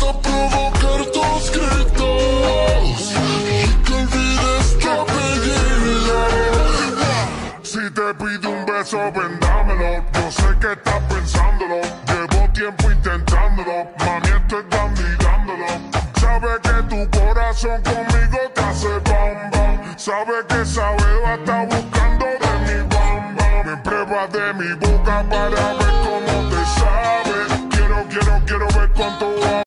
gusta provocar tus gritos y que olvides tu apellido. Si te pido un beso, ven dámelo. Yo sé que estás pensándolo. Llevo tiempo intentándolo. Mami, estoy dando y dándolo. Sabe que tu corazón conmigo te hace bam bam. Sabe que esa beba está buscando de mi bam bam. Me pruebas de mi boca para ver cómo te sabe. Quiero ver cuánto